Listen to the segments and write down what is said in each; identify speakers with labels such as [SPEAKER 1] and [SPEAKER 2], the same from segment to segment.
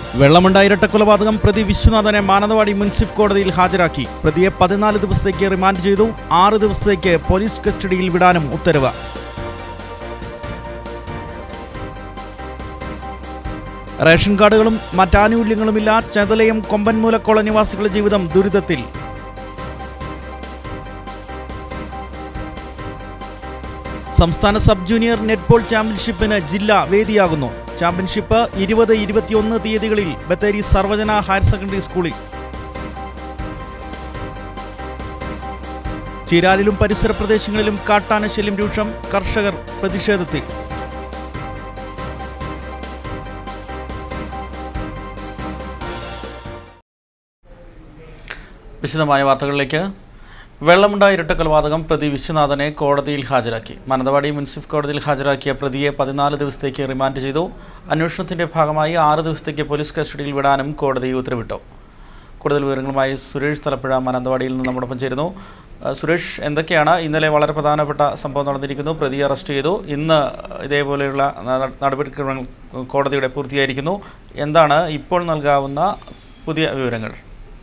[SPEAKER 1] വെള്ളമുണ്ട ഇരട്ടക്കൊലപാതകം പ്രതി വിശ്വനാഥനെ മാനന്തവാടി മുനിസിഫ് കോടതിയിൽ ഹാജരാക്കി. പ്രതിയെ 14 ദിവസത്തേക്ക് റിമാൻഡ് ചെയ്തു. 6 ദിവസത്തേക്ക് പോലീസ് കസ്റ്റഡിയിൽ വിടാനും ഉത്തരവ്. റേഷൻ കാർഡുകളും മറ്റാനുകൂല്യങ്ങളുമില്ല. ചെതലയം കൊമ്പൻമൂല കോളനിവാസികളുടെ ജീവിതം ദുരിതത്തിൽ. സംസ്ഥാന സബ് ജൂനിയർ നെറ്റ്ബോൾ ചാമ്പ്യൻഷിപ്പിന് ജില്ല വേദിയാകുന്നു. ചാമ്പ്യൻഷിപ്പ് 20-21 തീയതികളിൽ ബത്തേരി സർവജന ഹയർ സെക്കൻഡറി സ്കൂളിൽ. ചീരാലിലും പരിസര പ്രദേശങ്ങളിലും കാട്ടാനശല്യം രൂക്ഷം. കർഷകർ പ്രതിഷേധത്തിൽ. വിശദമായ വാർത്തകളിലേക്ക്. വെള്ളമുണ്ട ഇരട്ടക്കൊലപാതകം പ്രതി വിശ്വനാഥനെ കോടതിയിൽ ഹാജരാക്കി. മാനന്തവാടി മുനിസിഫ് കോടതിയിൽ ഹാജരാക്കിയ പ്രതിയെ 14 ദിവസത്തേക്ക് റിമാൻഡ് ചെയ്തു. അന്വേഷണത്തിന്റെ ഭാഗമായി 6 ദിവസത്തേക്ക് പോലീസ് കസ്റ്റഡിയിൽ വിടാനും കോടതി ഉത്തരവിട്ടു. കൂടുതൽ വിവരങ്ങളുമായി സുരേഷ് തലപ്പുഴ മാനന്തവാടിയിൽ നിന്ന് നമ്മോടൊപ്പം ചേരുന്നു. സുരേഷ്, എന്തൊക്കെയാണ് ഇന്നലെ വളരെ പ്രധാനപ്പെട്ട സംഭവം നടന്നിരിക്കുന്നു? പ്രതിയെ അറസ്റ്റ് ചെയ്തു. ഇന്ന് ഇതേപോലെയുള്ള നടപടിക്രമങ്ങൾ കോടതിയുടെ പൂർത്തിയായിരിക്കുന്നു. എന്താണ് ഇപ്പോൾ നൽകാവുന്ന പുതിയ വിവരങ്ങൾ?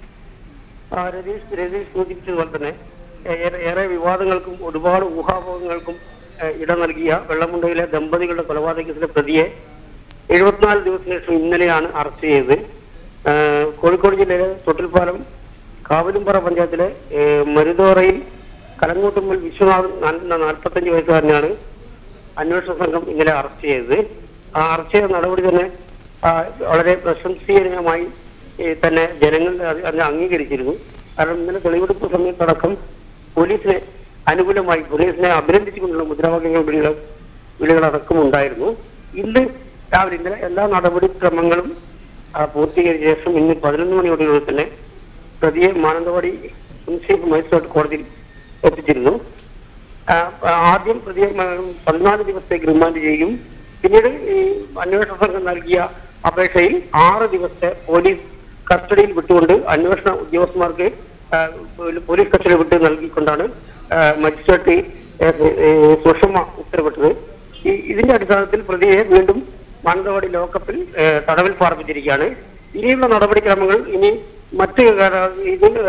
[SPEAKER 2] രതീഷ് സൂചിപ്പിച്ചതുപോലെ തന്നെ ഏറെ വിവാദങ്ങൾക്കും ഒരുപാട് ഊഹാപോഹങ്ങൾക്കും ഇടം നൽകിയ വെള്ളമുണ്ടയിലെ ദമ്പതികളുടെ കൊലപാതക കേസിലെ പ്രതിയെ 74 ദിവസത്തിന് ശേഷം ഇന്നലെയാണ് അറസ്റ്റ് ചെയ്തത്. കോഴിക്കോട് ജില്ലയിലെ തൊട്ടിൽപ്പാലം കാവലുംപാറ പഞ്ചായത്തിലെ മരുതോറയിൽ കലങ്ങോട്ടുമ്മൽ വിശ്വനാഥൻ 45 വയസ്സുകാരനാണ് അന്വേഷണ സംഘം ഇന്നലെ അറസ്റ്റ് ചെയ്തത്. ആ അറസ്റ്റ് ചെയ്ത നടപടി തന്നെ വളരെ പ്രശംസനീയമായി തന്നെ ജനങ്ങൾ അതിനെ അംഗീകരിച്ചിരുന്നു. കാരണം ഇന്നലെ തെളിവെടുപ്പ് സമയത്തടക്കം പോലീസിനെ അനുകൂലമായി പോലീസിനെ അഭിനന്ദിച്ചുകൊണ്ടുള്ള മുദ്രാവാക്യങ്ങൾ വിളികളടക്കം ഉണ്ടായിരുന്നു. ഇന്ന് രാവിലെ ഇന്നലെ എല്ലാ നടപടിക്രമങ്ങളും പൂർത്തീകരിച്ച ശേഷം ഇന്ന് 11 മണിയോടുകൂടി തന്നെ പ്രതിയെ മാനന്തവാടി മുനിസിപ്പൽ മജിസ്ട്രേറ്റ് കോടതിയിൽ എത്തിച്ചിരുന്നു. ആദ്യം പ്രതിയെ 14 ദിവസത്തേക്ക് റിമാൻഡ് ചെയ്യും. പിന്നീട് ഈ അന്വേഷണ സംഘം നൽകിയ അപേക്ഷയിൽ 6 ദിവസത്തെ പോലീസ് കസ്റ്റഡിയിൽ വിട്ടുകൊണ്ട് അന്വേഷണ ഉദ്യോഗസ്ഥന്മാർക്ക് പോലീസ് കസ്റ്റഡിയിൽ വിട്ട് നൽകിക്കൊണ്ടാണ് മജിസ്ട്രേറ്റ് സുഷമ ഉത്തരവിട്ടത്. ഇതിന്റെ അടിസ്ഥാനത്തിൽ പ്രതിയെ വീണ്ടും മാനന്തവാടി ലോക്കപ്പിൽ തടവിൽ പാർപ്പിച്ചിരിക്കുകയാണ്. ഇനിയുള്ള നടപടിക്രമങ്ങൾ ഇനി മറ്റ് ഇതിൽ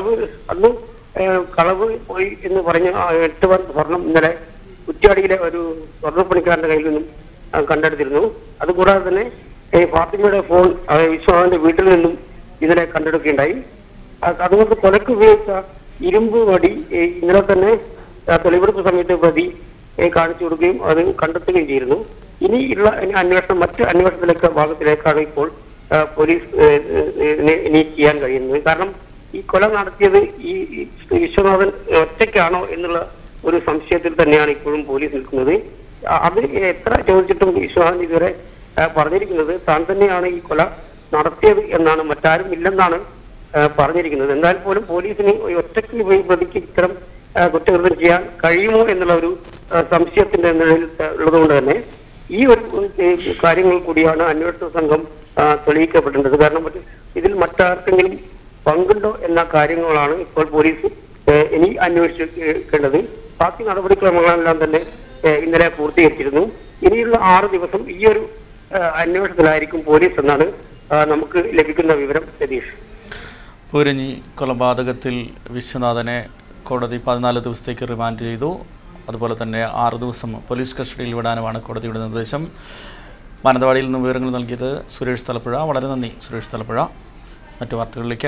[SPEAKER 2] കളവ് പോയി എന്ന് പറഞ്ഞ് 8 പവൻ സ്വർണം ഇന്നലെ കുറ്റ്യാടിയിലെ ഒരു സ്വർണ്ണപ്പണിക്കാരന്റെ കയ്യിൽ നിന്നും കണ്ടെടുത്തിരുന്നു. അതുകൂടാതെ തന്നെ ഫാത്തിമയുടെ ഫോൺ വിശ്വനാഥന്റെ വീട്ടിൽ നിന്നും ഇന്നലെ കണ്ടെടുക്കുകയുണ്ടായി. അതുകൊണ്ട് കൊലക്ക് ഉപയോഗിച്ച ഇരുമ്പ് വടി ഇന്നലെ തന്നെ തെളിവെടുപ്പ് സമയത്ത് പ്രതി കാണിച്ചു കൊടുക്കുകയും അത് കണ്ടെത്തുകയും ചെയ്തിരുന്നു. ഇനിയുള്ള അന്വേഷണം മറ്റ് ഭാഗത്തിലേക്കാണ് ഇപ്പോൾ പോലീസ് ഇനി ചെയ്യാൻ കഴിയുന്നത്. കാരണം ഈ കൊല നടത്തിയത് ഈ വിശ്വനാഥൻ ഒറ്റയ്ക്കാണോ എന്നുള്ള ഒരു സംശയത്തിൽ തന്നെയാണ് ഇപ്പോഴും പോലീസ് നിൽക്കുന്നത്. അത് എത്ര ചോദിച്ചിട്ടും വിശ്വനാഥൻ ഇതുവരെ പറഞ്ഞിരിക്കുന്നത് താൻ തന്നെയാണ് ഈ കൊല നടത്തിയത് എന്നാണ്, മറ്റാരും ഇല്ലെന്നാണ് പറഞ്ഞിരിക്കുന്നത്. എന്നാൽ പോലും പോലീസിന് ഒറ്റയ്ക്ക് പ്രതിക്ക് ഇത്തരം കുറ്റകൃത്യം ചെയ്യാൻ കഴിയുമോ എന്നുള്ള ഒരു സംശയത്തിന്റെ നിലയിൽ ഉള്ളതുകൊണ്ട് തന്നെ ഈ ഒരു കാര്യങ്ങൾ കൂടിയാണ് അന്വേഷണ സംഘം തെളിയിക്കപ്പെടേണ്ടത്. കാരണം ഇതിൽ മറ്റാർക്കെങ്കിലും പങ്കുണ്ടോ എന്ന കാര്യങ്ങളാണ് ഇപ്പോൾ പോലീസ് ഇനി അന്വേഷിക്കേണ്ടത്. ബാക്കി നടപടിക്രമങ്ങളെല്ലാം തന്നെ ഇന്നലെ പൂർത്തീകരിച്ചിരുന്നു. ഇനിയുള്ള 6 ദിവസം ഈ ഒരു അന്വേഷണത്തിലായിരിക്കും പോലീസ് എന്നാണ് നമുക്ക് ലഭിക്കുന്ന വിവരം. രതീഷ്,
[SPEAKER 1] പൂരഞ്ഞി കൊലപാതകത്തിൽ വിശ്വനാഥനെ കോടതി 14 ദിവസത്തേക്ക് റിമാൻഡ് ചെയ്തു. അതുപോലെ തന്നെ 6 ദിവസം പോലീസ് കസ്റ്റഡിയിൽ വിടാനുമാണ് കോടതിയുടെ നിർദ്ദേശം. മാനന്തവാടിയിൽ നിന്ന് വിവരങ്ങൾ നൽകിയത് സുരേഷ് തലപ്പുഴ. വളരെ നന്ദി സുരേഷ് തലപ്പുഴ. മറ്റു വാർത്തകളിലേക്ക്.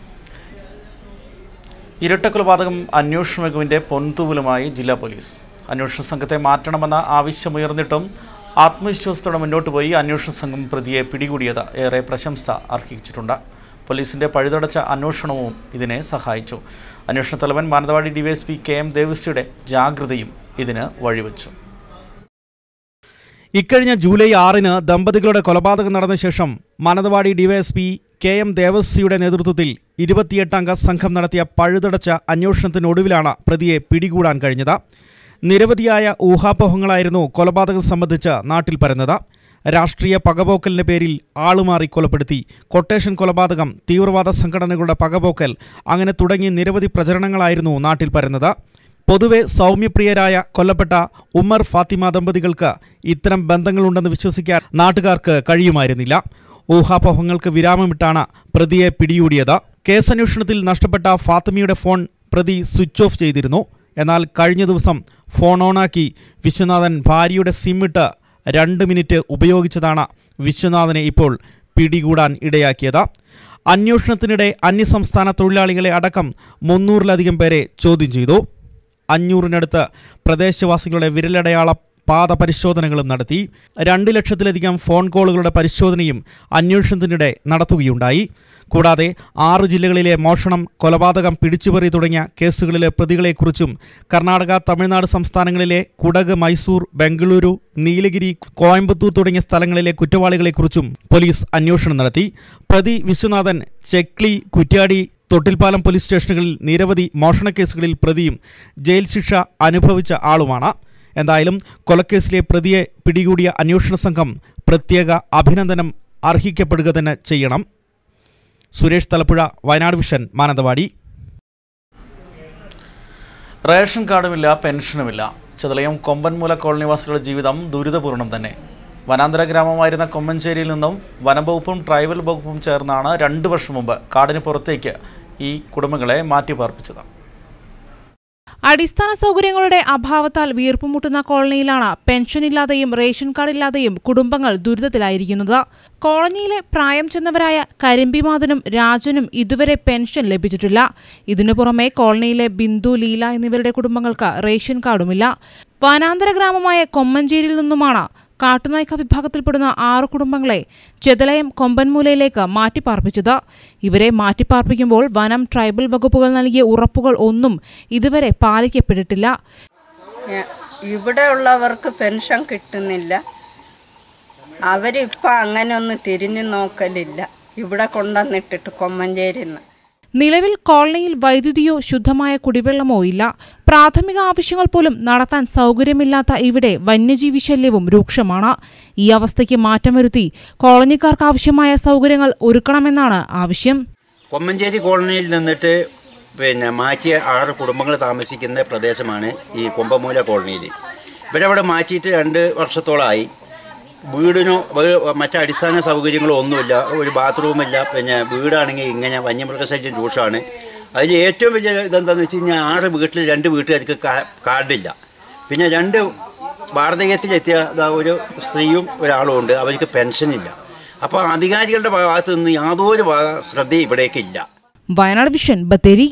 [SPEAKER 1] ഇരട്ടക്കൊലപാതകം അന്വേഷണ മികവിൻ്റെ പൊൻതൂവലുമായി ജില്ലാ പോലീസ്. അന്വേഷണ സംഘത്തെ മാറ്റണമെന്ന ആവശ്യമുയർന്നിട്ടും ആത്മവിശ്വാസത്തോടെ മുന്നോട്ട് പോയി അന്വേഷണ സംഘം പ്രതിയെ പിടികൂടിയത് ഏറെ പ്രശംസ അർഹിച്ചിട്ടുണ്ട്. പോലീസിൻ്റെ പഴുതടച്ച അന്വേഷണവും ഇതിനെ സഹായിച്ചു. അന്വേഷണ തലവൻ മാനന്തവാടി ഡിവൈഎസ്പി KM ദേവസ്യയുടെ ജാഗ്രതയും ഇതിന് വഴിവെച്ചു. ഇക്കഴിഞ്ഞ ജൂലൈ 6-ന് ദമ്പതികളുടെ കൊലപാതകം നടന്ന ശേഷം മാനന്തവാടി ഡിവൈഎസ്പി KM ദേവസ്യയുടെ നേതൃത്വത്തിൽ 28-അംഗ സംഘം നടത്തിയ പഴുതടച്ച അന്വേഷണത്തിനൊടുവിലാണ് പ്രതിയെ പിടികൂടാൻ കഴിഞ്ഞത്. നിരവധിയായ ഊഹാപോഹങ്ങളായിരുന്നു കൊലപാതകം സംബന്ധിച്ച് നാട്ടിൽ പരന്നത്. രാഷ്ട്രീയ പകപോക്കലിൻ്റെ പേരിൽ ആളുമാറി കൊലപ്പെടുത്തി, കൊട്ടേഷൻ കൊലപാതകം, തീവ്രവാദ സംഘടനകളുടെ പകപോക്കൽ, അങ്ങനെ തുടങ്ങി നിരവധി പ്രചരണങ്ങളായിരുന്നു നാട്ടിൽ പരന്നത്. പൊതുവെ സൗമ്യപ്രിയരായ കൊല്ലപ്പെട്ട ഉമ്മർ ഫാത്തിമ ദമ്പതികൾക്ക് ഇത്തരം ബന്ധങ്ങളുണ്ടെന്ന് വിശ്വസിക്കാൻ നാട്ടുകാർക്ക് കഴിയുമായിരുന്നില്ല. ഊഹാപോഹങ്ങൾക്ക് വിരാമമിട്ടാണ് പ്രതിയെ പിടികൂടിയത്. കേസന്വേഷണത്തിൽ നഷ്ടപ്പെട്ട ഫാത്തിമയുടെ ഫോൺ പ്രതി സ്വിച്ച് ഓഫ് ചെയ്തിരുന്നു. എന്നാൽ കഴിഞ്ഞ ദിവസം ഫോൺ ഓണാക്കി വിശ്വനാഥൻ ഭാര്യയുടെ സിമ്മിട്ട് 2 മിനിറ്റ് ഉപയോഗിച്ചതാണ് വിശ്വനാഥനെ ഇപ്പോൾ പിടികൂടാൻ ഇടയാക്കിയത്. അന്വേഷണത്തിനിടെ അന്യസംസ്ഥാന തൊഴിലാളികളെ അടക്കം 300-ലധികം പേരെ ചോദ്യം ചെയ്തു. 500-നടുത്ത് പ്രദേശവാസികളുടെ വിരലടയാള പാത പരിശോധനകളും നടത്തി. 2 ലക്ഷത്തിലധികം ഫോൺ കോളുകളുടെ പരിശോധനയും അന്വേഷണത്തിനിടെ നടത്തുകയുണ്ടായി. കൂടാതെ 6 ജില്ലകളിലെ മോഷണം, കൊലപാതകം, പിടിച്ചുപറി തുടങ്ങിയ കേസുകളിലെ പ്രതികളെക്കുറിച്ചും കർണാടക, തമിഴ്നാട് സംസ്ഥാനങ്ങളിലെ കുടക്, മൈസൂർ, ബംഗളൂരു, നീലഗിരി, കോയമ്പത്തൂർ തുടങ്ങിയ സ്ഥലങ്ങളിലെ കുറ്റവാളികളെക്കുറിച്ചും പോലീസ് അന്വേഷണം നടത്തി. പ്രതി വിശ്വനാഥൻ ചെക്ലി, കുറ്റ്യാടി, തൊട്ടിൽപ്പാലം പോലീസ് സ്റ്റേഷനുകളിൽ നിരവധി മോഷണക്കേസുകളിൽ പ്രതിയും ജയിൽ ശിക്ഷ അനുഭവിച്ച ആളുമാണ്. എന്തായാലും കൊലക്കേസിലെ പ്രതിയെ പിടികൂടിയ അന്വേഷണ സംഘം പ്രത്യേക അഭിനന്ദനം അർഹിക്കപ്പെടുക തന്നെ ചെയ്യണം. സുരേഷ് തലപ്പുഴ, വയനാട് വിഷൻ, മാനന്തവാടി. റേഷൻ കാർഡുമില്ല, പെൻഷനുമില്ല. ചെതലയം കൊമ്പൻമൂല കോളനിവാസികളുടെ ജീവിതം ദുരിതപൂർണ്ണം തന്നെ. വനാന്തര ഗ്രാമമായിരുന്ന കൊമ്മഞ്ചേരിയിൽ നിന്നും വനംവകുപ്പും ട്രൈബൽ വകുപ്പും ചേർന്നാണ് 2 വർഷം മുമ്പ് കാടിന് പുറത്തേക്ക് ഈ കുടുംബങ്ങളെ മാറ്റിപ്പാർപ്പിച്ചത്.
[SPEAKER 3] അടിസ്ഥാന സൗകര്യങ്ങളുടെ അഭാവത്താൽ വീർപ്പുമുട്ടുന്ന കോളനിയിലാണ് പെൻഷനില്ലാതെയും റേഷൻ കാർഡില്ലാതെയും കുടുംബങ്ങൾ ദുരിതത്തിലായിരിക്കുന്നത്. കോളനിയിലെ പ്രായം ചെന്നവരായ കരിമ്പിമാതനും രാജനും ഇതുവരെ പെൻഷൻ ലഭിച്ചിട്ടില്ല. ഇതിനു പുറമെ കോളനിയിലെ ബിന്ദു, ലീല എന്നിവരുടെ കുടുംബങ്ങൾക്ക് റേഷൻ കാർഡുമില്ല. വനാന്തര ഗ്രാമമായ കൊമ്മഞ്ചേരിയിൽ നിന്നുമാണ് കാട്ടുനായ്ക്ക വിഭാഗത്തിൽപ്പെടുന്ന 6 കുടുംബങ്ങളെ ചെതലയം കൊമ്പൻമൂലയിലേക്ക് മാറ്റിപ്പാർപ്പിച്ചത്. ഇവരെ മാറ്റിപ്പാർപ്പിക്കുമ്പോൾ വനം, ട്രൈബൽ വകുപ്പുകൾ നൽകിയ ഉറപ്പുകൾ ഒന്നും ഇതുവരെ പാലിക്കപ്പെട്ടിട്ടില്ല.
[SPEAKER 4] ഇവിടെ ഉള്ളവർക്ക് പെൻഷൻ കിട്ടുന്നില്ല. അവരിപ്പോൾ അങ്ങനെയൊന്നും തിരിഞ്ഞു നോക്കലില്ല. ഇവിടെ കൊണ്ടുവന്നിട്ടിട്ട് കൊമ്മഞ്ചേരിന്ന്.
[SPEAKER 3] നിലവിൽ കോളനിയിൽ വൈദ്യുതിയോ ശുദ്ധമായ കുടിവെള്ളമോ ഇല്ല. പ്രാഥമിക ആവശ്യങ്ങൾ പോലും നടത്താൻ സൗകര്യമില്ലാത്ത ഇവിടെ വന്യജീവി ശല്യവും രൂക്ഷമാണ്. ഈ അവസ്ഥയ്ക്ക് മാറ്റം വരുത്തി കോളനിക്കാർക്ക് ആവശ്യമായ സൗകര്യങ്ങൾ ഒരുക്കണമെന്നാണ് ആവശ്യം.
[SPEAKER 5] കൊമ്മഞ്ചേരി കോളനിയിൽ നിന്നിട്ട് മാറ്റിയ 6 കുടുംബങ്ങൾ താമസിക്കുന്ന പ്രദേശമാണ് ഈ കൊമ്പമൂല കോളനിയിൽ. ഇവരവിടെ മാറ്റിയിട്ട് 2 വർഷത്തോളമായി. വീടിനോ മറ്റു അടിസ്ഥാന സൗകര്യങ്ങളോ ഒന്നുമില്ല. ഒരു ബാത്റൂമില്ല. വീടാണെങ്കിൽ ഇങ്ങനെ വന്യമൃഗശല്യം രൂക്ഷമാണ്. അതിൽ ഏറ്റവും വലിയ ഇതെന്താണെന്ന് വെച്ച് കഴിഞ്ഞാൽ 6 വീട്ടിൽ 2 വീട്ടുകാർക്ക് കാർഡില്ല. പിന്നെ 2 വാർദ്ധക്യത്തിലെത്തിയ ഒരു സ്ത്രീയും ഒരാളും ഉണ്ട്. അവർക്ക് പെൻഷനില്ല. അപ്പോൾ അധികാരികളുടെ ഭാഗത്തു നിന്ന് യാതൊരു ശ്രദ്ധയും ഇവിടേക്കില്ല.
[SPEAKER 3] വയനാട് വിഷൻ, ബത്തേരി.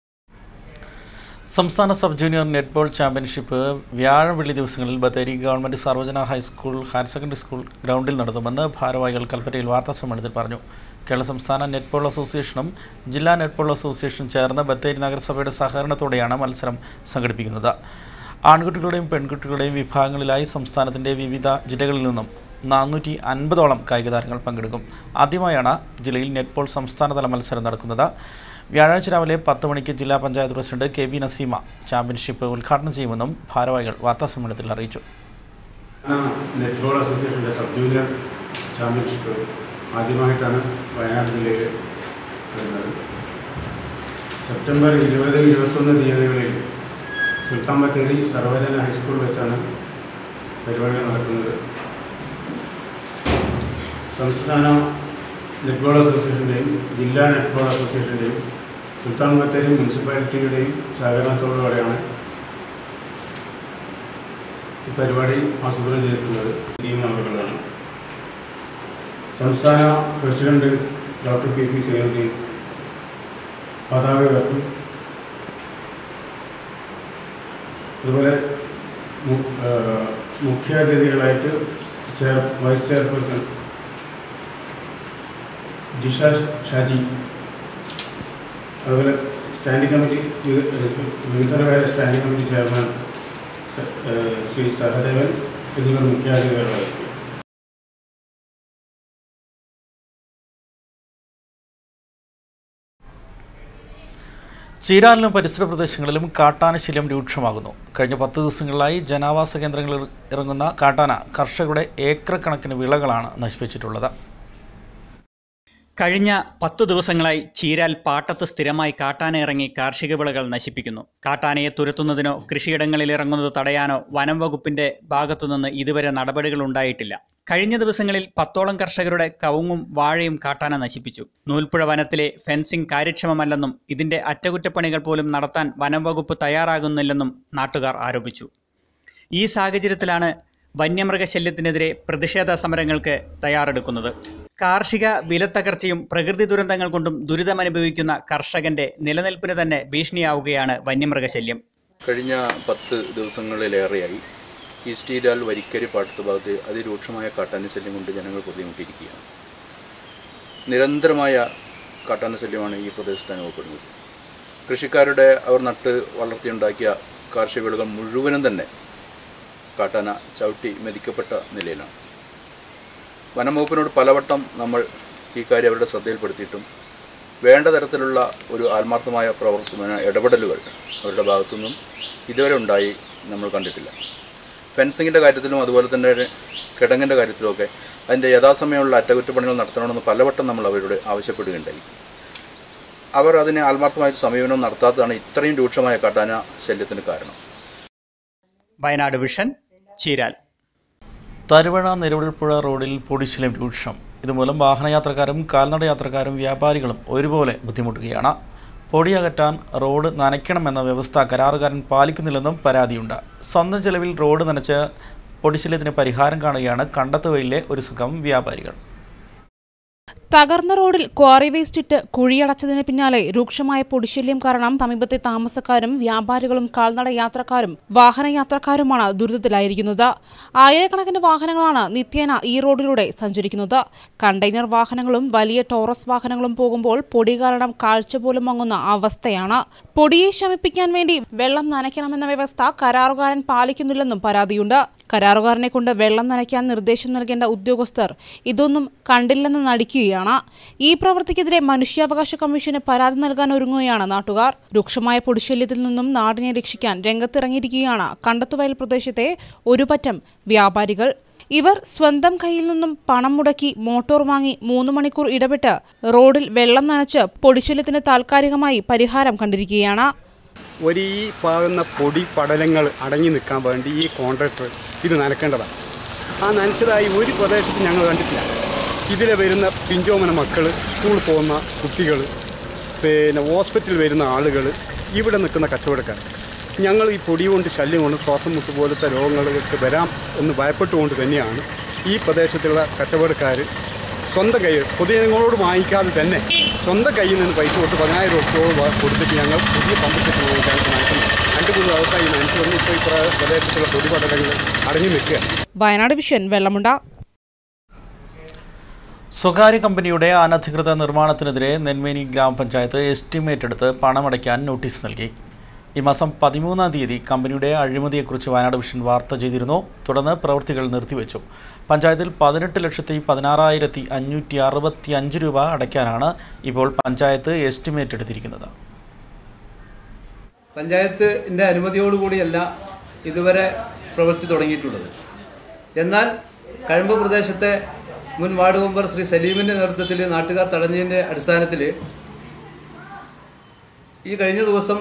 [SPEAKER 1] സംസ്ഥാന സബ് ജൂനിയർ നെറ്റ്ബോൾ ചാമ്പ്യൻഷിപ്പ് വ്യാഴം, വെള്ളി ദിവസങ്ങളിൽ Bathery government Sarvajana high school, higher secondary school ഗ്രൗണ്ടിൽ നടത്തുമെന്ന് ഭാരവാഹികൾ കൽപ്പറ്റയിൽ വാർത്താസമ്മേളനത്തിൽ പറഞ്ഞു. കേരള സംസ്ഥാന നെറ്റ്ബോൾ അസോസിയേഷനും ജില്ലാ നെറ്റ്ബോൾ അസോസിയേഷനും ചേർന്ന് ബത്തേരി നഗരസഭയുടെ സഹകരണത്തോടെയാണ് മത്സരം സംഘടിപ്പിക്കുന്നത്. ആൺകുട്ടികളുടെയും പെൺകുട്ടികളുടെയും വിഭാഗങ്ങളിലായി സംസ്ഥാനത്തിൻ്റെ വിവിധ ജില്ലകളിൽ നിന്നും 450ഓളം കായിക താരങ്ങൾ പങ്കെടുക്കും. ആദ്യമായാണ് ജില്ലയിൽ നെറ്റ്ബോൾ സംസ്ഥാനതല മത്സരം നടക്കുന്നത്. വ്യാഴാഴ്ച രാവിലെ 10 മണിക്ക് ജില്ലാ panchayat president KB Naseema championship ഉദ്ഘാടനം ചെയ്യുമെന്നും ഭാരവാഹികൾ വാർത്താസമ്മേളനത്തിൽ അറിയിച്ചു.
[SPEAKER 6] നെറ്റ്ബോൾ അസോസിയേഷൻ്റെ സബ് ജൂനിയർ ചാമ്പ്യൻഷിപ്പ് ആദ്യമായിട്ടാണ് വയനാട് ജില്ലയിൽ വരുന്നത്. സെപ്റ്റംബർ 20, 21 തീയതികളിൽ സുൽത്താൻ ബത്തേരി സർവജന ഹൈസ്കൂൾ വെച്ചാണ് പരിപാടികൾ നടക്കുന്നത്. സംസ്ഥാന നെറ്റ്ബോൾ അസോസിയേഷൻ്റെയും ജില്ലാ നെറ്റ്ബോൾ അസോസിയേഷൻ്റെയും സുൽത്താൻ ബത്തേരി മുനിസിപ്പാലിറ്റിയുടെയും സഹകരണത്തോടുകൂടെയാണ് ഈ പരിപാടി ആസൂത്രണം ചെയ്തിട്ടുള്ളത്. ടീം മെമ്പറുകളാണ്. സംസ്ഥാന പ്രസിഡന്റ് ഡോക്ടർ PP സൈനുദ്ദീൻ പതാക ഉയർത്തും. അതുപോലെ മുഖ്യാതിഥികളായിട്ട് വൈസ് ചെയർപേഴ്സൺ ജിഷ ഷാജി, അതുപോലെ സ്റ്റാൻഡിംഗ് കമ്മിറ്റി, വിവിധതരമായ standing committee chairman Shri Sahadevan എന്നിവർ മുഖ്യാതിഥികളായിരിക്കും.
[SPEAKER 1] ചീരാലിലും പരിസര പ്രദേശങ്ങളിലും കാട്ടാനശല്യം രൂക്ഷമാകുന്നു. കഴിഞ്ഞ 10 ദിവസങ്ങളിലായി ജനാവാസ കേന്ദ്രങ്ങളിൽ ഇറങ്ങുന്ന കാട്ടാന കർഷകരുടെ ഏക്കർ കണക്കിന് വിളകളാണ് നശിപ്പിച്ചിട്ടുള്ളത്.
[SPEAKER 7] കഴിഞ്ഞ 10 ദിവസങ്ങളായി ചീരാൽ പാട്ടത്ത് സ്ഥിരമായി കാട്ടാന ഇറങ്ങി കാർഷിക വിളകൾ നശിപ്പിക്കുന്നു. കാട്ടാനയെ തുരത്തുന്നതിനോ കൃഷിയിടങ്ങളിൽ ഇറങ്ങുന്നത് തടയാനോ വനം വകുപ്പിന്റെ ഭാഗത്തുനിന്ന് ഇതുവരെ നടപടികൾ ഉണ്ടായിട്ടില്ല. കഴിഞ്ഞ ദിവസങ്ങളിൽ 10ഓളം കർഷകരുടെ കവുങ്ങും വാഴയും കാട്ടാന നശിപ്പിച്ചു. നൂൽപ്പുഴ വനത്തിലെ ഫെൻസിംഗ് കാര്യക്ഷമമല്ലെന്നും ഇതിന്റെ അറ്റകുറ്റപ്പണികൾ പോലും നടത്താൻ വനം വകുപ്പ് തയ്യാറാകുന്നില്ലെന്നും നാട്ടുകാർ ആരോപിച്ചു. ഈ സാഹചര്യത്തിലാണ് വന്യമൃഗശല്യത്തിനെതിരെ പ്രതിഷേധ സമരങ്ങൾക്ക് തയ്യാറെടുക്കുന്നത്. കാർഷിക വിലത്തകർച്ചയും പ്രകൃതി ദുരന്തങ്ങൾ കൊണ്ടും ദുരിതമനുഭവിക്കുന്ന കർഷകന്റെ നിലനിൽപ്പിന് തന്നെ ഭീഷണിയാവുകയാണ് വന്യമൃഗശല്യം.
[SPEAKER 8] കഴിഞ്ഞ 10 ദിവസങ്ങളിലേറെയായി ഈസ്റ്റ് ഈരാൽ വരിക്കരി പാട്ടത്ത് ഭാഗത്ത് അതിരൂക്ഷമായ കാട്ടാന ശല്യം കൊണ്ട് ജനങ്ങൾ ബുദ്ധിമുട്ടിയിരിക്കുകയാണ്. നിരന്തരമായ കാട്ടാന ശല്യമാണ് ഈ പ്രദേശത്ത് അനുഭവപ്പെടുന്നത്. കൃഷിക്കാരുടെ അവർ നട്ട് വളർത്തിയുണ്ടാക്കിയ കാർഷിക വിളകൾ മുഴുവനും തന്നെ കാട്ടാന ചവിട്ടി മെതിക്കപ്പെട്ട നിലയിലാണ്. വനംവകുപ്പിനോട് പലവട്ടം നമ്മൾ ഈ കാര്യം അവരുടെ ശ്രദ്ധയിൽപ്പെടുത്തിയിട്ടും വേണ്ട തരത്തിലുള്ള ഒരു ആത്മാർത്ഥമായ ഇടപെടലുകൾ അവരുടെ ഭാഗത്തുനിന്നും ഇതുവരെ ഉണ്ടായി നമ്മൾ കണ്ടിട്ടില്ല. ഫെൻസിങ്ങിൻ്റെ കാര്യത്തിലും അതുപോലെ തന്നെ കിടങ്ങിൻ്റെ കാര്യത്തിലുമൊക്കെ അതിൻ്റെ യഥാസമയമുള്ള അറ്റകുറ്റപ്പണികൾ നടത്തണമെന്ന് പലവട്ടം നമ്മൾ അവരോട് ആവശ്യപ്പെടുകയുണ്ടായി. അവർ അതിനെ ആത്മാർത്ഥമായ സമീപനം നടത്താത്തതാണ് ഇത്രയും രൂക്ഷമായ കാട്ടാന ശല്യത്തിന് കാരണം.
[SPEAKER 7] വയനാട് വിഷൻ, ചീരാൽ.
[SPEAKER 1] തരുവഴ നിരവൽപ്പുഴ റോഡിൽ പൊടിശല്യം രൂക്ഷം. ഇതുമൂലം വാഹനയാത്രക്കാരും കാൽനട യാത്രക്കാരും വ്യാപാരികളും ഒരുപോലെ ബുദ്ധിമുട്ടുകയാണ്. പൊടി അകറ്റാൻ റോഡ് നനയ്ക്കണമെന്ന വ്യവസ്ഥ കരാറുകാരൻ പാലിക്കുന്നില്ലെന്നും പരാതിയുണ്ട്. സ്വന്തം ചെലവിൽ റോഡ് നനച്ച് പൊടിശല്യത്തിന് പരിഹാരം കാണുകയാണ് കണ്ടത്തുവയിലെ ഒരു സംഘം വ്യാപാരികൾ.
[SPEAKER 3] തകർന്ന റോഡിൽ ക്വാറി വേസ്റ്റ് ഇട്ട് കുഴിയടച്ചതിന് പിന്നാലെ രൂക്ഷമായ പൊടിശല്യം കാരണം സമീപത്തെ താമസക്കാരും വ്യാപാരികളും കാൽനട യാത്രക്കാരും വാഹനയാത്രക്കാരുമാണ് ദുരിതത്തിലായിരിക്കുന്നത്. ആയിരക്കണക്കിന് വാഹനങ്ങളാണ് നിത്യേന ഈ റോഡിലൂടെ സഞ്ചരിക്കുന്നത്. കണ്ടെയ്നർ വാഹനങ്ങളും വലിയ ടോറസ് വാഹനങ്ങളും പോകുമ്പോൾ പൊടി കാരണം കാഴ്ച പോലും മങ്ങുന്ന അവസ്ഥയാണ്. പൊടിയെ ശമിപ്പിക്കാൻ വേണ്ടി വെള്ളം നനയ്ക്കണമെന്ന വ്യവസ്ഥ കരാറുകാരൻ പാലിക്കുന്നില്ലെന്നും പരാതിയുണ്ട്. കരാറുകാരനെ കൊണ്ട് വെള്ളം നനയ്ക്കാൻ നിർദ്ദേശം നൽകേണ്ട ഉദ്യോഗസ്ഥർ ഇതൊന്നും കണ്ടില്ലെന്ന് നടിക്കുകയാണ്. ഈ പ്രവൃത്തിക്കെതിരെ മനുഷ്യാവകാശ കമ്മീഷന് പരാതി നൽകാൻ ഒരുങ്ങുകയാണ് നാട്ടുകാർ. രൂക്ഷമായ പൊടിശല്യത്തിൽ നിന്നും നാടിനെ രക്ഷിക്കാൻ രംഗത്തിറങ്ങിയിരിക്കുകയാണ് കണ്ടത്തുവയൽ പ്രദേശത്തെ ഒരു പറ്റം വ്യാപാരികൾ. ഇവർ സ്വന്തം കയ്യിൽ നിന്നും പണം മുടക്കി മോട്ടോർ വാങ്ങി 3 മണിക്കൂർ ഇടപെട്ട് റോഡിൽ വെള്ളം നനച്ച് പൊടിശല്യത്തിന് താൽക്കാലികമായി പരിഹാരം കണ്ടിരിക്കുകയാണ്.
[SPEAKER 6] ഒരു ഈ പാകുന്ന പൊടി പടലങ്ങൾ അടങ്ങി നിൽക്കാൻ വേണ്ടി ഈ കോൺട്രാക്ടർ ഇത് നനക്കേണ്ടതാണ്. ആ നനച്ചതായി ഒരു പ്രദേശത്ത് ഞങ്ങൾ കണ്ടിട്ടില്ല. ഇതിലെ വരുന്ന പിഞ്ചോമന മക്കൾ, സ്കൂളിൽ പോകുന്ന കുട്ടികൾ, പിന്നെ ഹോസ്പിറ്റലിൽ വരുന്ന ആളുകൾ, ഇവിടെ നിൽക്കുന്ന കച്ചവടക്കാർ, ഞങ്ങൾ ഈ പൊടി കൊണ്ട് ശല്യം കൊണ്ട് ശ്വാസം മുട്ട് പോലത്തെ രോഗങ്ങൾക്ക് വരാം എന്ന് ഭയപ്പെട്ടുകൊണ്ട് തന്നെയാണ് ഈ പ്രദേശത്തുള്ള കച്ചവടക്കാർ സ്വന്തം കയ്യിൽ പൊതുജനങ്ങളോട് വാങ്ങിക്കാതെ തന്നെ സ്വന്തം കയ്യിൽ നിന്ന് പൈസ കൊടുത്ത് 10,000 രൂപ കൊടുത്തിട്ട് ഞങ്ങൾ പുതിയ പമ്പിട്ട് നടത്തുന്നത്. 2-3 ദിവസമായി നനച്ചു വന്ന് ഇപ്പോൾ ഈ പ്രദേശത്തുള്ള പൊടിപടലങ്ങൾ അടങ്ങി നിൽക്കുക.
[SPEAKER 3] വയനാട് വിഷൻ, വെള്ളമുണ്ട.
[SPEAKER 1] സ്വകാര്യ കമ്പനിയുടെ അനധികൃത നിർമ്മാണത്തിനെതിരെ നെന്മേനി ഗ്രാമപഞ്ചായത്ത് എസ്റ്റിമേറ്റ് എടുത്ത് പണമടയ്ക്കാൻ നോട്ടീസ് നൽകി. ഈ മാസം 13-ാം തീയതി കമ്പനിയുടെ അഴിമതിയെക്കുറിച്ച് വയനാട് വിഷൻ വാർത്ത ചെയ്തിരുന്നു. തുടർന്ന് പ്രവൃത്തികൾ നിർത്തിവെച്ചു. പഞ്ചായത്തിൽ 18,76,565 രൂപ അടയ്ക്കാനാണ് ഇപ്പോൾ പഞ്ചായത്ത് എസ്റ്റിമേറ്റ് എടുത്തിരിക്കുന്നത്.
[SPEAKER 9] പഞ്ചായത്തിൻ്റെ അനുമതിയോടുകൂടിയല്ല ഇതുവരെ പ്രവൃത്തി തുടങ്ങിയിട്ടുള്ളത്. എന്നാൽ കഴമ്പ് പ്രദേശത്തെ മുൻ വാർഡ് മെമ്പർ ശ്രീ സലീമിൻ്റെ നേതൃത്വത്തിൽ നാട്ടുകാർ തടഞ്ഞതിൻ്റെ അടിസ്ഥാനത്തിൽ ഈ കഴിഞ്ഞ ദിവസം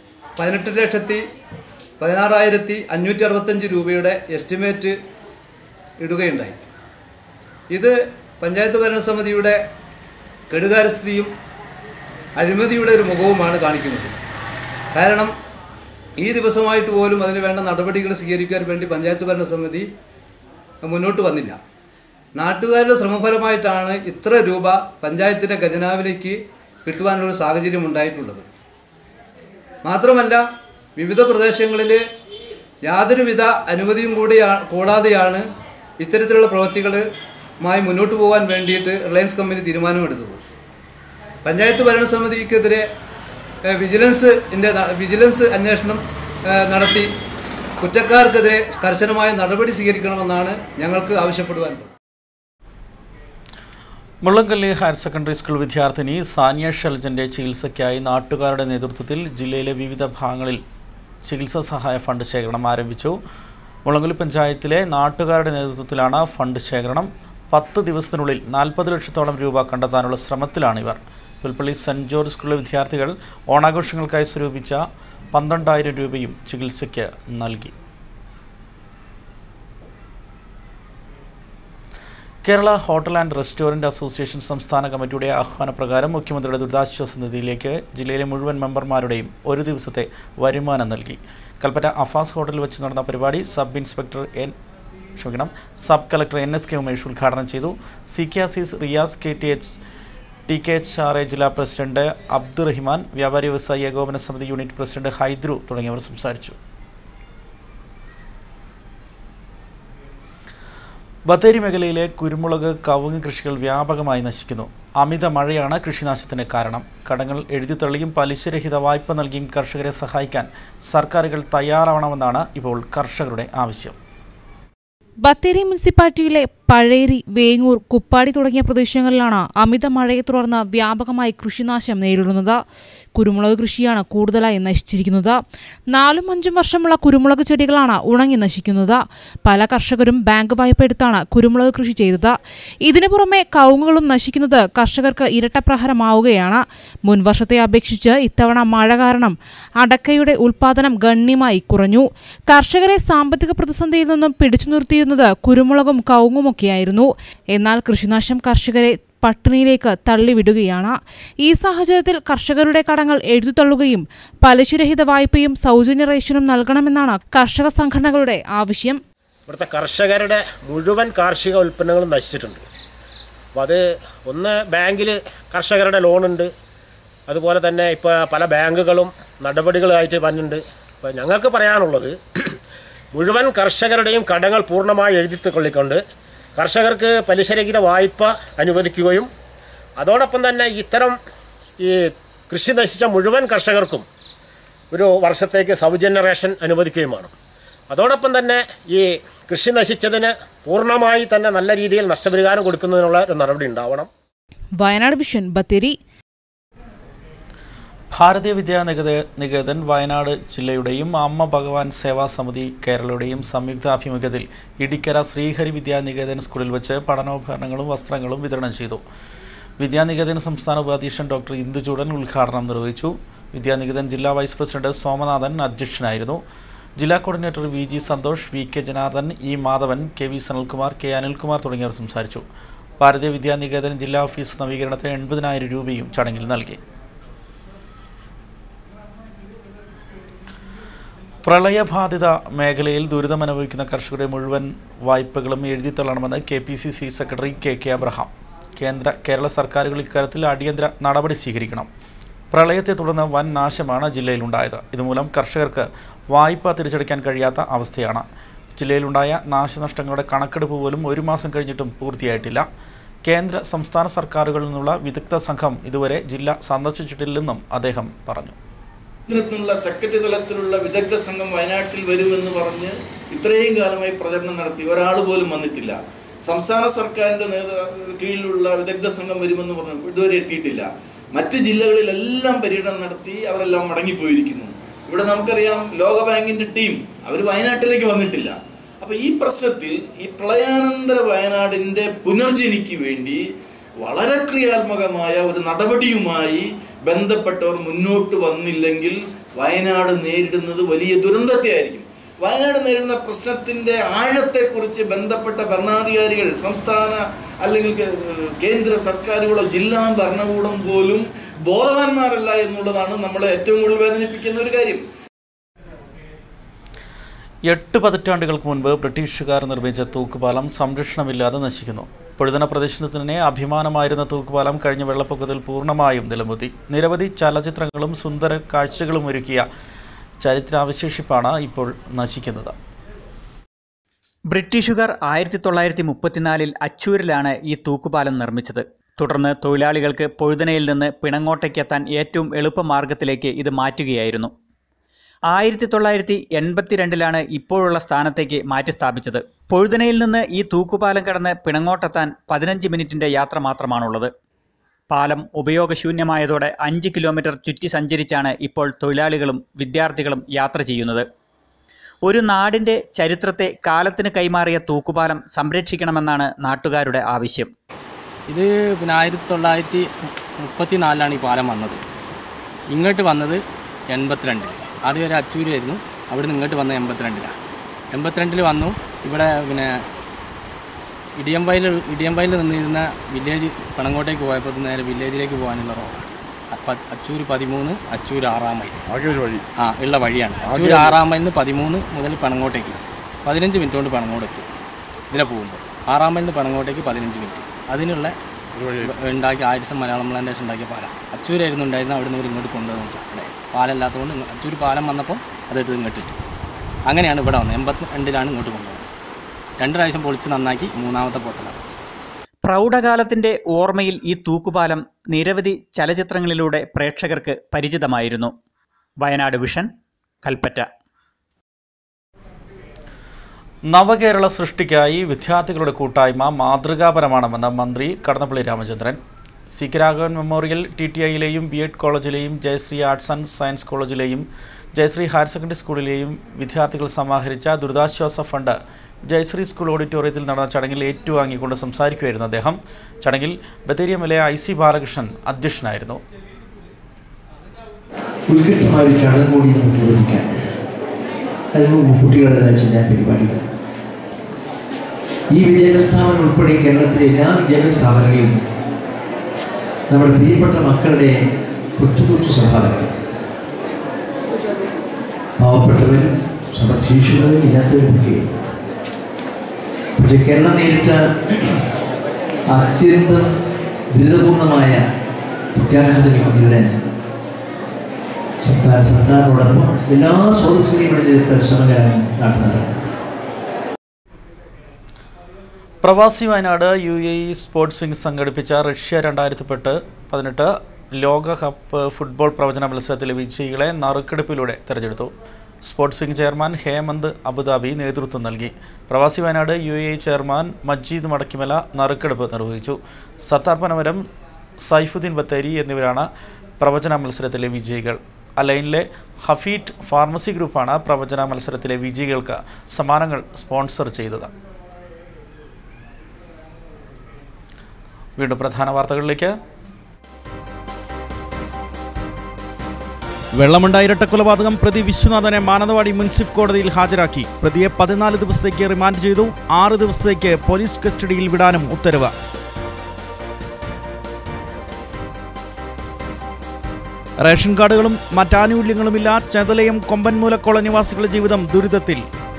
[SPEAKER 9] 18,16,565 രൂപയുടെ എസ്റ്റിമേറ്റ് ഇടുകയുണ്ടായി. ഇത് പഞ്ചായത്ത് ഭരണസമിതിയുടെ കെടുകാര്യസ്ഥിതിയും അഴിമതിയുടെ ഒരു മുഖവുമാണ് കാണിക്കുന്നത്. കാരണം ഈ ദിവസമായിട്ട് പോലും അതിന് വേണ്ട നടപടികൾ സ്വീകരിക്കാൻ വേണ്ടി പഞ്ചായത്ത് ഭരണസമിതി മുന്നോട്ട് വന്നില്ല. നാട്ടുകാരുടെ ശ്രമഫലമായിട്ടാണ് ഇത്ര രൂപ പഞ്ചായത്തിൻ്റെ ഖജനാവിലേക്ക് കിട്ടുവാനുള്ളൊരു സാഹചര്യം ഉണ്ടായിട്ടുള്ളത്. മാത്രമല്ല, വിവിധ പ്രദേശങ്ങളിൽ യാതൊരുവിധ അനുമതിയും കൂടാതെയാണ് ഇത്തരത്തിലുള്ള പ്രവൃത്തികളുമായി മുന്നോട്ട് പോകാൻ വേണ്ടിയിട്ട് റിലയൻസ് കമ്പനി തീരുമാനമെടുത്തത്. പഞ്ചായത്ത് ഭരണസമിതിക്കെതിരെ വിജിലൻസ് അന്വേഷണം നടത്തി കുറ്റക്കാർക്കെതിരെ കർശനമായ നടപടി സ്വീകരിക്കണമെന്നാണ് ഞങ്ങൾക്ക് ആവശ്യപ്പെടുവാനുള്ളത്.
[SPEAKER 1] മുള്ളംകല്ല് ഹയർ സെക്കൻഡറി സ്കൂൾ വിദ്യാർത്ഥിനി സാനിയ ഷെൽജന്റെ ചികിത്സയ്ക്കായി നാട്ടുകാരുടെ നേതൃത്വത്തിൽ ജില്ലയിലെ വിവിധ ഭാഗങ്ങളിൽ ചികിത്സാ സഹായ ഫണ്ട് ശേഖരണം ആരംഭിച്ചു. മുള്ളംകല്ല് പഞ്ചായത്തിലെ നാട്ടുകാരുടെ നേതൃത്വത്തിലാണ് ഫണ്ട് ശേഖരണം. 10 ദിവസത്തിനുള്ളിൽ 40 ലക്ഷത്തോളം രൂപ കണ്ടെത്താനുള്ള ശ്രമത്തിലാണിവർ. പുൽപ്പള്ളി സെൻറ് ജോർജ് സ്കൂളിലെ വിദ്യാർത്ഥികൾ ഓണാഘോഷങ്ങൾക്കായി സ്വരൂപിച്ച 12,000 രൂപയും ചികിത്സയ്ക്ക് നൽകി. Kerala hotel and restaurant association സംസ്ഥാന കമ്മിറ്റിയുടെ ആഹ്വാനപ്രകാരം മുഖ്യമന്ത്രിയുടെ ദുരിതാശ്വാസ നിധിയിലേക്ക് ജില്ലയിലെ മുഴുവൻ മെമ്പർമാരുടെയും ഒരു ദിവസത്തെ വരുമാനം നൽകി. കൽപ്പറ്റ അഫാസ് ഹോട്ടലിൽ വെച്ച് നടന്ന പരിപാടി സബ് കളക്ടർ NSK ഉമേഷ് ഉദ്ഘാടനം ചെയ്തു. CK അസീസ്, റിയാസ്, TKHRA ജില്ലാ പ്രസിഡന്റ് അബ്ദുറഹിമാൻ, വ്യാപാരി വ്യവസായി ഏകോപന സമിതി യൂണിറ്റ് പ്രസിഡന്റ് ഹൈദ്രു തുടങ്ങിയവർ സംസാരിച്ചു. ബത്തേരി മേഖലയിലെ കുരുമുളക്, കവുങ്ങ് കൃഷികൾ വ്യാപകമായി നശിക്കുന്നു. അമിത മഴയാണ് കൃഷിനാശത്തിന് കാരണം. കടങ്ങൾ എഴുതിത്തള്ളിയും പലിശരഹിത വായ്പ നൽകിയും കർഷകരെ സഹായിക്കാൻ സർക്കാരുകൾ തയ്യാറാവണമെന്നാണ് ഇപ്പോൾ കർഷകരുടെ ആവശ്യം.
[SPEAKER 3] ബത്തേരി മുനിസിപ്പാലിറ്റിയിലെ പഴേരി, വേങ്ങൂർ, കുപ്പാടി തുടങ്ങിയ പ്രദേശങ്ങളിലാണ് അമിത മഴയെ തുടർന്ന് വ്യാപകമായി കൃഷിനാശം നേരിടുന്നത്. കുരുമുളക് കൃഷിയാണ് കൂടുതലായി നശിച്ചിരിക്കുന്നത്. 4-5 വർഷമുള്ള കുരുമുളക് ചെടികളാണ് ഉണങ്ങി നശിക്കുന്നത്. പല കർഷകരും ബാങ്ക് വായ്പ എടുത്താണ് കുരുമുളക് കൃഷി ചെയ്തത്. ഇതിനു പുറമെ കവുങ്ങുകളും നശിക്കുന്നത് കർഷകർക്ക് ഇരട്ടപ്രഹരമാവുകയാണ്. മുൻവർഷത്തെ അപേക്ഷിച്ച് ഇത്തവണ മഴ കാരണം അടക്കയുടെ ഉൽപാദനം ഗണ്യമായി കുറഞ്ഞു. കർഷകരെ സാമ്പത്തിക പ്രതിസന്ധിയിൽ നിന്നും പിടിച്ചു നിർത്തിയിരുന്നത് കുരുമുളകും കവുങ്ങുമൊക്കെയായിരുന്നു. എന്നാൽ കൃഷിനാശം കർഷകരെ പട്ടിണിയിലേക്ക് തള്ളിവിടുകയാണ്. ഈ സാഹചര്യത്തിൽ കർഷകരുടെ കടങ്ങൾ എഴുതിത്തള്ളുകയും പലിശരഹിത വായ്പയും സൗജന്യ റേഷനും നൽകണമെന്നാണ് കർഷക സംഘടനകളുടെ ആവശ്യം.
[SPEAKER 10] ഇവിടുത്തെ കർഷകരുടെ മുഴുവൻ കാർഷിക ഉൽപ്പന്നങ്ങളും നശിച്ചിട്ടുണ്ട്. അപ്പോൾ അത് ഒന്ന് ബാങ്കിൽ കർഷകരുടെ ലോണുണ്ട്, അതുപോലെ തന്നെ ഇപ്പോൾ പല ബാങ്കുകളും നടപടികളായിട്ട് വന്നിട്ടുണ്ട്. അപ്പോൾ ഞങ്ങൾക്ക് പറയാനുള്ളത് മുഴുവൻ കർഷകരുടെയും കടങ്ങൾ പൂർണ്ണമായി എഴുതിത്തള്ളിക്കൊണ്ട് കർഷകർക്ക് പലിശരഹിത വായ്പ അനുവദിക്കുകയും അതോടൊപ്പം തന്നെ ഇത്തരം ഈ കൃഷി നശിച്ച മുഴുവൻ കർഷകർക്കും ഒരു വർഷത്തേക്ക് സൗജന്യ റേഷൻ അനുവദിക്കുകയുമാണ്. അതോടൊപ്പം തന്നെ ഈ കൃഷി നശിച്ചതിന് പൂർണ്ണമായി തന്നെ നല്ല രീതിയിൽ നഷ്ടപരിഹാരം കൊടുക്കുന്നതിനുള്ള ഒരു നടപടി ഉണ്ടാവണം.
[SPEAKER 3] വയനാട് വിഷൻ, ബത്തേരി.
[SPEAKER 1] ഭാരതീയ വിദ്യാനികേതൻ വയനാട് ജില്ലയുടെയും അമ്മ ഭഗവാൻ സേവാ സമിതി കേരളയുടെയും സംയുക്താഭിമുഖ്യത്തിൽ ഇടിക്കര ശ്രീഹരി വിദ്യാനികേതൻ സ്കൂളിൽ വെച്ച് പഠനോപകരണങ്ങളും വസ്ത്രങ്ങളും വിതരണം ചെയ്തു. വിദ്യാനികേതൻ സംസ്ഥാന ഉപാധ്യക്ഷൻ ഡോക്ടർ ഇന്ദുചൂടൻ ഉദ്ഘാടനം നിർവഹിച്ചു. വിദ്യാനികേതൻ ജില്ലാ വൈസ് പ്രസിഡന്റ് സോമനാഥൻ അധ്യക്ഷനായിരുന്നു. ജില്ലാ coordinator VG Santhosh, VK Janardhan, E Madhavan, KV Sanalkumar, K Anilkumar തുടങ്ങിയവർ സംസാരിച്ചു. ഭാരതീയ വിദ്യാനികേതൻ ജില്ലാ ഓഫീസ് നവീകരണത്തിന് 80,000 രൂപയും ചടങ്ങിൽ നൽകി. പ്രളയബാധിത മേഖലയിൽ ദുരിതമനുഭവിക്കുന്ന കർഷകരുടെ മുഴുവൻ വായ്പകളും എഴുതിത്തള്ളണമെന്ന് KPCC secretary KK Abraham. Kerala സർക്കാരുകൾ ഇക്കാര്യത്തിൽ അടിയന്തര നടപടി സ്വീകരിക്കണം. പ്രളയത്തെ തുടർന്ന് വൻ നാശമാണ് ജില്ലയിലുണ്ടായത്. ഇതുമൂലം കർഷകർക്ക് വായ്പ തിരിച്ചടയ്ക്കാൻ കഴിയാത്ത അവസ്ഥയാണ്. ജില്ലയിലുണ്ടായ നാശനഷ്ടങ്ങളുടെ കണക്കെടുപ്പ് പോലും 1 മാസം കഴിഞ്ഞിട്ടും പൂർത്തിയായിട്ടില്ല. കേന്ദ്ര സംസ്ഥാന സർക്കാരുകളിൽ നിന്നുള്ള വിദഗ്ധ സംഘം ഇതുവരെ ജില്ല സന്ദർശിച്ചിട്ടില്ലെന്നും അദ്ദേഹം പറഞ്ഞു.
[SPEAKER 11] കേന്ദ്രത്തിലുള്ള സെക്രട്ടറി തലത്തിലുള്ള വിദഗ്ധ സംഘം വയനാട്ടിൽ വരുമെന്ന് പറഞ്ഞ് ഇത്രയും കാലമായി പ്രചരണം നടത്തി ഒരാൾ പോലും വന്നിട്ടില്ല. സംസ്ഥാന സർക്കാരിൻ്റെ കീഴിലുള്ള വിദഗ്ധ സംഘം വരുമെന്ന് പറഞ്ഞു ഇതുവരെ എത്തിയിട്ടില്ല. മറ്റ് ജില്ലകളിലെല്ലാം പര്യടനം നടത്തി അവരെല്ലാം മടങ്ങിപ്പോയിരിക്കുന്നു. ഇവിടെ നമുക്കറിയാം ലോകബാങ്കിൻ്റെ ടീം അവർ വയനാട്ടിലേക്ക് വന്നിട്ടില്ല. അപ്പോൾ ഈ പ്രശ്നത്തിൽ ഈ പ്രളയാനന്തര വയനാടിൻ്റെ പുനർജനിക്ക് വേണ്ടി വളരെ ക്രിയാത്മകമായ ഒരു നടപടിയുമായി ബന്ധപ്പെട്ടവർ മുന്നോട്ട് വന്നില്ലെങ്കിൽ വയനാട് നേരിടുന്നത് വലിയ ദുരന്തത്തെ ആയിരിക്കും. വയനാട് നേരിടുന്ന പ്രശ്നത്തിൻ്റെ ആഴത്തെക്കുറിച്ച് ബന്ധപ്പെട്ട ഭരണാധികാരികൾ, സംസ്ഥാന അല്ലെങ്കിൽ കേന്ദ്ര സർക്കാരുകളോ ജില്ലാ ഭരണകൂടം പോലും ബോധവാന്മാരല്ല എന്നുള്ളതാണ് നമ്മളെ ഏറ്റവും കൂടുതൽ വേദനിപ്പിക്കുന്ന ഒരു കാര്യം.
[SPEAKER 1] 8 പതിറ്റാണ്ടുകൾക്ക് മുൻപ് ബ്രിട്ടീഷുകാർ നിർമ്മിച്ച തൂക്കുപാലം സംരക്ഷണമില്ലാതെ നശിക്കുന്നു. പൊഴുതന പ്രദേശത്തിന് അഭിമാനമായിരുന്ന തൂക്കുപാലം കഴിഞ്ഞ വെള്ളപ്പൊക്കത്തിൽ പൂർണ്ണമായും നിലംപൊത്തി. നിരവധി ചലച്ചിത്രങ്ങളും സുന്ദര കാഴ്ചകളും ഒരുക്കിയ ചരിത്രാവശേഷിപ്പാണ് ഇപ്പോൾ നശിക്കുന്നത്.
[SPEAKER 7] ബ്രിട്ടീഷുകാർ 1934 അച്ചൂരിലാണ് ഈ തൂക്കുപാലം നിർമ്മിച്ചത്. തുടർന്ന് തൊഴിലാളികൾക്ക് പൊഴുതനയിൽ നിന്ന് പിണങ്ങോട്ടേക്കെത്താൻ ഏറ്റവും എളുപ്പമാർഗത്തിലേക്ക് ഇത് മാറ്റുകയായിരുന്നു. 1982 ഇപ്പോഴുള്ള സ്ഥാനത്തേക്ക് മാറ്റി സ്ഥാപിച്ചത്. പൊഴുതനയിൽ നിന്ന് ഈ തൂക്കുപാലം കടന്ന് പിണങ്ങോട്ടെത്താൻ 15 മിനിറ്റിൻ്റെ യാത്ര മാത്രമാണുള്ളത്. പാലം ഉപയോഗശൂന്യമായതോടെ 5 കിലോമീറ്റർ ചുറ്റി സഞ്ചരിച്ചാണ് ഇപ്പോൾ തൊഴിലാളികളും വിദ്യാർത്ഥികളും യാത്ര ചെയ്യുന്നത്. ഒരു നാടിൻ്റെ ചരിത്രത്തെ കാലത്തിന് കൈമാറിയ തൂക്കുപാലം സംരക്ഷിക്കണമെന്നാണ് നാട്ടുകാരുടെ ആവശ്യം.
[SPEAKER 12] ഇത് 1934 ഈ പാലം വന്നത്. ഇങ്ങോട്ട് വന്നത് 82. ആദ്യം വരെ അച്ചൂരായിരുന്നു. അവിടെ നിന്ന് ഇങ്ങോട്ട് വന്നത് 82. 82 വന്നു. ഇവിടെ ഇടിയമ്പയിൽ നിന്നിരുന്ന വില്ലേജ് പണങ്ങോട്ടേക്ക് പോയപ്പോൾ നേരെ വില്ലേജിലേക്ക് പോകാനുള്ള റോഡാണ്. അച്ചൂർ 13, അച്ചൂർ 6 മൈൽ ഉള്ള വഴിയാണ്. അച്ചൂർ 6 മൈലിൽ നിന്ന് 13 മുതൽ പണങ്ങോട്ടേക്ക് 15 മിനിറ്റ് കൊണ്ട് പണങ്ങോട് എത്തും. ഇതിലെ പോകുമ്പോൾ 6 മൈലിൽ നിന്ന് പണങ്ങോട്ടേക്ക് 15 മിനിറ്റ്. അതിനുള്ള ഉണ്ടാക്കിയ ആയിരസം മലയാളം പ്ലാന്റേഷൻ ഉണ്ടാക്കിയ പാലം അച്ചൂരായിരുന്നു ഉണ്ടായിരുന്നത്. അവിടെ നിന്ന് ഇങ്ങോട്ട് കൊണ്ടുവന്നു. പാലമില്ലാത്തതുകൊണ്ട് അച്ചൂർ പാലം വന്നപ്പോൾ അതെടുത്ത് ഇങ്ങോട്ടിട്ടു. അങ്ങനെയാണ് ഇവിടെ വന്നത്. 82 ഇങ്ങോട്ട് കൊണ്ടുവന്നത്. 2 പ്രാവശ്യം പൊളിച്ച് നന്നാക്കി. 3ാമത്തെ പോത്തലാണ്.
[SPEAKER 7] പ്രൗഢകാലത്തിൻ്റെ ഓർമ്മയിൽ ഈ തൂക്കുപാലം നിരവധി ചലച്ചിത്രങ്ങളിലൂടെ പ്രേക്ഷകർക്ക് പരിചിതമായിരുന്നു. വയനാട് വിഷൻ, കൽപ്പറ്റ.
[SPEAKER 1] നവകേരള സൃഷ്ടിക്കായി വിദ്യാർത്ഥികളുടെ കൂട്ടായ്മ മാതൃകാപരമാണെന്ന് മന്ത്രി Kadannappally Ramachandran. C K Raghavan memorial TTIയിലെയും BEd കോളേജിലെയും ജയശ്രീ ആർട്സ് ആൻഡ് സയൻസ് കോളേജിലെയും ജയശ്രീ ഹയർ സെക്കൻഡറി സ്കൂളിലെയും വിദ്യാർത്ഥികൾ സമാഹരിച്ച ദുരിതാശ്വാസ ഫണ്ട് ജയശ്രീ സ്കൂൾ ഓഡിറ്റോറിയത്തിൽ നടന്ന ചടങ്ങിൽ ഏറ്റുവാങ്ങിക്കൊണ്ട് സംസാരിക്കുകയായിരുന്നു അദ്ദേഹം. ചടങ്ങിൽ ബത്തേരി MLA IC ബാലകൃഷ്ണൻ അധ്യക്ഷനായിരുന്നു.
[SPEAKER 13] ഈ വിദ്യാഭ്യാസ സ്ഥാപനം ഉൾപ്പെടെ കേരളത്തിലെ എല്ലാ വിദ്യാഭ്യാസ സ്ഥാപനങ്ങളെയും നമ്മുടെ പ്രിയപ്പെട്ട മക്കളുടെ കൊച്ചു സംഭാവനകൾ പാവപ്പെട്ടവരും സമശേഷിയുള്ളവരും ഇല്ലാത്തവരുമൊക്കെ. പക്ഷേ കേരളം നേരിട്ട അത്യന്തം ദുരിതപൂർണമായ വിദ്യാഭ്യാസ നേരിടാൻ സർക്കാരിനോടൊപ്പം എല്ലാ സ്രോതസ്സുകളെയും നേരിട്ട ശ്രമങ്ങളാണ് നടത്തുന്നത്.
[SPEAKER 1] Pravasi Wayanad UAE sports wing സംഘടിപ്പിച്ച റഷ്യ 2018 ലോകകപ്പ് ഫുട്ബോൾ പ്രവചന മത്സരത്തിലെ വിജയികളെ നറുക്കെടുപ്പിലൂടെ തെരഞ്ഞെടുത്തു. Sports wing chairman Hemanth Abu Dhabi നേതൃത്വം നൽകി. പ്രവാസി വയനാട് UAE ചെയർമാൻ മജീദ് മടക്കിമല നറുക്കെടുപ്പ് നിർവഹിച്ചു. സത്താർ പനമരം, സൈഫുദ്ദീൻ ബത്തേരി എന്നിവരാണ് പ്രവചന മത്സരത്തിലെ വിജയികൾ. അലൈനിലെ ഹഫീറ്റ് ഫാർമസി ഗ്രൂപ്പാണ് പ്രവചന മത്സരത്തിലെ വിജയികൾക്ക് സമ്മാനങ്ങൾ സ്പോൺസർ ചെയ്തത്. വീണ്ടും പ്രധാന വാർത്തകളിലേക്ക്. വെള്ളമുണ്ട ഇരട്ടക്കൊലപാതകം പ്രതി വിശ്വനാഥനെ മാനന്തവാടി മുൻസിഫ് കോടതിയിൽ ഹാജരാക്കി. പ്രതിയെ 14 ദിവസത്തേക്ക് റിമാൻഡ് ചെയ്തു. 6 ദിവസത്തേക്ക് പോലീസ് കസ്റ്റഡിയിൽ വിടാനും ഉത്തരവ്. റേഷൻ കാർഡുകളും മറ്റാനുകൂല്യങ്ങളുമില്ല. ചെതലയം കൊമ്പൻമൂല കോളനി നിവാസികളുടെ ജീവിതം ദുരിതത്തിൽ.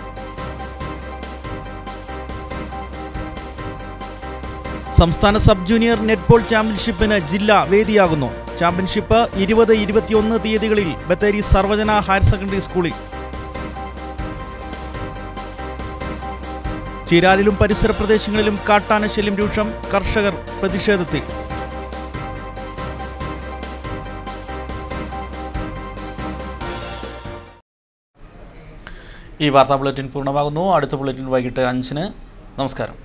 [SPEAKER 1] സംസ്ഥാന സബ് ജൂനിയർ നെറ്റ്ബോൾ ചാമ്പ്യൻഷിപ്പിന് ജില്ല വേദിയാകുന്നു. ചാമ്പ്യൻഷിപ്പ് 20, 21 തീയതികളിൽ ബത്തേരി സർവജന ഹയർ സെക്കൻഡറി സ്കൂളിൽ. ചീരാലിലും പരിസര പ്രദേശങ്ങളിലും കാട്ടാന ശല്യം രൂക്ഷം. കർഷകർ പ്രതിഷേധത്തിൽ. ഈ വാർത്താ ബുള്ളറ്റിൻ പൂർണ്ണമാകുന്നു. അടുത്ത ബുള്ളറ്റിൻ വൈകിട്ട് 5-ന്. നമസ്കാരം.